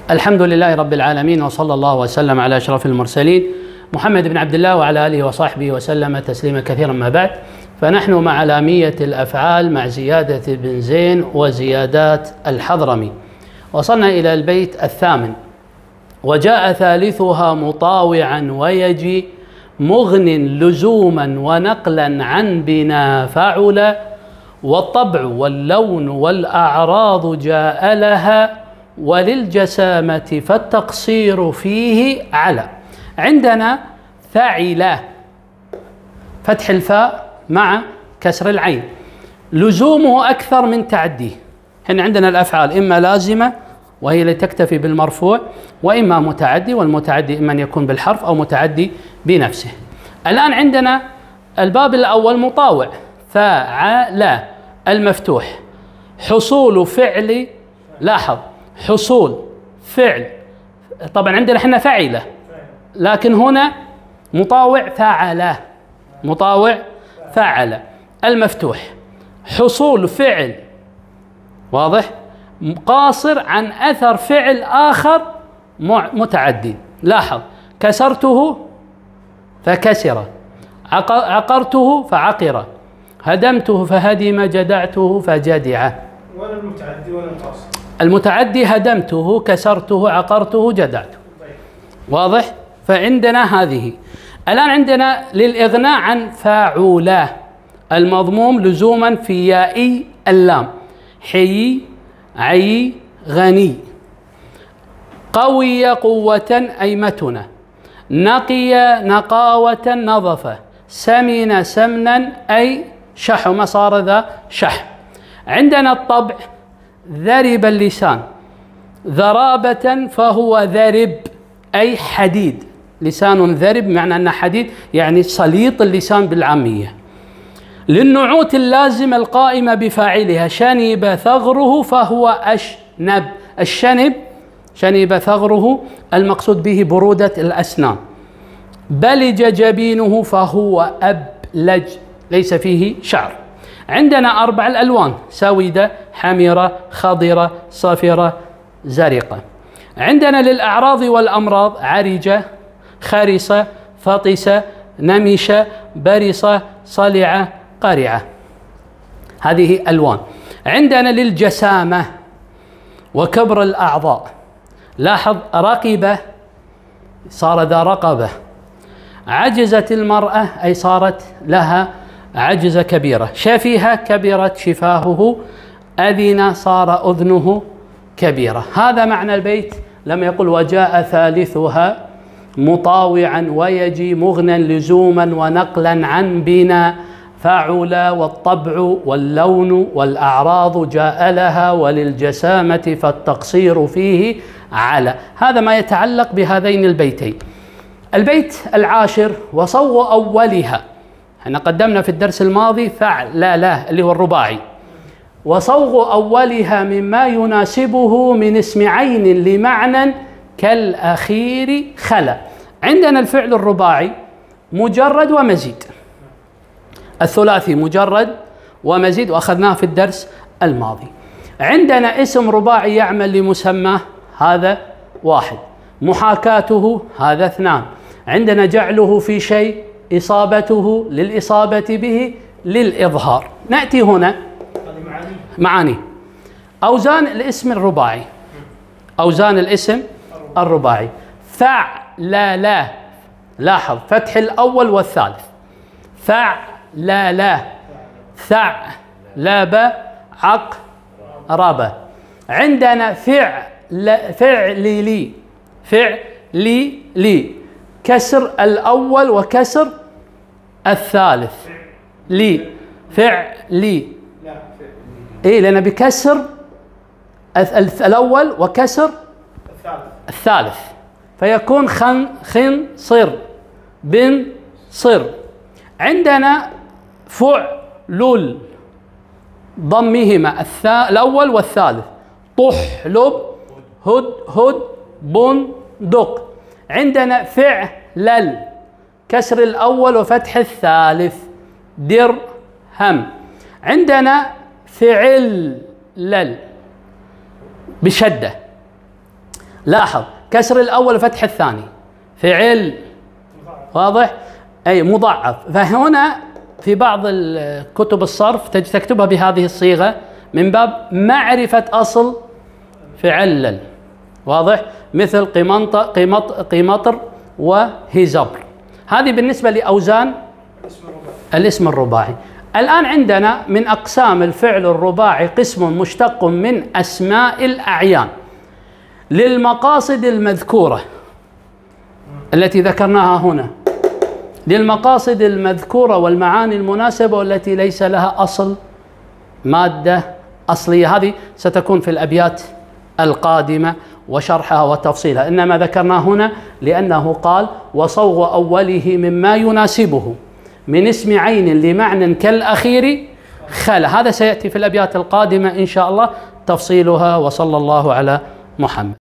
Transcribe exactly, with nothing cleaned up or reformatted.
الحمد لله رب العالمين، وصلى الله وسلم على أشرف المرسلين محمد بن عبد الله وعلى آله وصحبه وسلم تسليما كثيرا. ما بعد، فنحن مع لامية الأفعال مع زيادة بن زين وزيادات الحضرمي. وصلنا إلى البيت الثامن: وجاء ثالثها مطاوعا ويجي مغن لزوما ونقلا عن بنا فعل، والطبع واللون والأعراض جاء لها وللجسامة فالتقصير فيه على. عندنا فعل فتح الفاء مع كسر العين، لزومه أكثر من تعديه. هنا عندنا الأفعال إما لازمة وهي اللي تكتفي بالمرفوع، وإما متعدي، والمتعدي إما أن يكون بالحرف أو متعدي بنفسه. الآن عندنا الباب الأول مطاوع، فعل المفتوح، حصول فعل، لاحظ حصول فعل، طبعا عندنا احنا فعله، لكن هنا مطاوع فعل، مطاوع فعل المفتوح، حصول فعل واضح قاصر عن أثر فعل آخر متعدي. لاحظ كسرته فكسر، عقرته فعقر، هدمته فهدم، جدعته فجدع. ولا المتعدي ولا القاصر؟ المتعدي هدمته، كسرته، عقرته، جدعته. واضح؟ فعندنا هذه. الآن عندنا للإغناء عن فاعولا المضموم لزوما في ياء اللام: حي، عي، غني. قوي قوة أي متنة، نقي نقاوة نظفة، سمن سمنا أي شحم صار ذا شحم. عندنا الطبع ذرب اللسان، ذرابة فهو ذرب أي حديد، لسان ذرب معنى أنه حديد، يعني سليط اللسان بالعامية. للنعوت اللازمة القائمة بفاعلها: شنب ثغره فهو أشنب، الشنب شنب ثغره المقصود به برودة الأسنان. بلج جبينه فهو أبلج، ليس فيه شعر. عندنا أربع الألوان: سودة، حمرة، خضرة، صفرة، زرقة. عندنا للأعراض والأمراض: عرجة، خرسة، فطسة، نمشة، برصة، صلعة، قرعة. هذه ألوان. عندنا للجسامة وكبر الأعضاء: لاحظ رقبة صار ذا رقبة، عجزت المرأة أي صارت لها عجزة كبيرة، شفيها كبرت شفاهه، أذن صار أذنه كبيرة. هذا معنى البيت لما يقول وجاء ثالثها مطاوعا ويجي مغنا لزوما ونقلا عن بنا فعل، والطبع واللون والأعراض جاء لها وللجسامة فالتقصير فيه على. هذا ما يتعلق بهذين البيتين. البيت العاشر: وصوغ أولها، احنا قدمنا في الدرس الماضي فعل لا لا اللي هو الرباعي. وصوغ أولها مما يناسبه من اسم عين لمعنى كالأخير خلا. عندنا الفعل الرباعي مجرد ومزيد، الثلاثي مجرد ومزيد، وأخذناه في الدرس الماضي. عندنا اسم رباعي يعمل لمسماه، هذا واحد. محاكاته، هذا اثنان. عندنا جعله في شيء، إصابته للإصابة به، للإظهار. نأتي هنا معاني أوزان الاسم الرباعي، أوزان الاسم الرباعي: فعللا، لاحظ فتح الأول والثالث، فعللا، ثعلب، عقرب. عندنا فعل فعلي، فعلي لي، كسر الأول وكسر الثالث، لي فعلي، إيه لأنه بكسر الأول وكسر الثالث، فيكون خن خن صر بن صر. عندنا فعلل ضمهما الأول والثالث، طحلب، هد هد، بندق. عندنا فعلل كسر الأول وفتح الثالث، درهم. عندنا فعلل بشدة، لاحظ كسر الأول وفتح الثاني فعل، واضح؟ أي مضاعف. فهنا في بعض كتب الصرف تكتبها بهذه الصيغة من باب معرفة أصل فعلل، واضح؟ مثل قيمنطر قيمط قيمطر وهزبر. هذه بالنسبة لأوزان الاسم الرباعي. الآن عندنا من أقسام الفعل الرباعي قسم مشتق من أسماء الأعيان للمقاصد المذكورة التي ذكرناها هنا، للمقاصد المذكورة والمعاني المناسبة والتي ليس لها أصل مادة أصلية. هذه ستكون في الأبيات القادمة وشرحها وتفصيلها، إنما ذكرنا هنا لأنه قال وصوغ أوله مما يناسبه من اسم عين لمعنى كالأخير خلا. هذا سيأتي في الأبيات القادمة إن شاء الله تفصيلها. وصلى الله على محمد.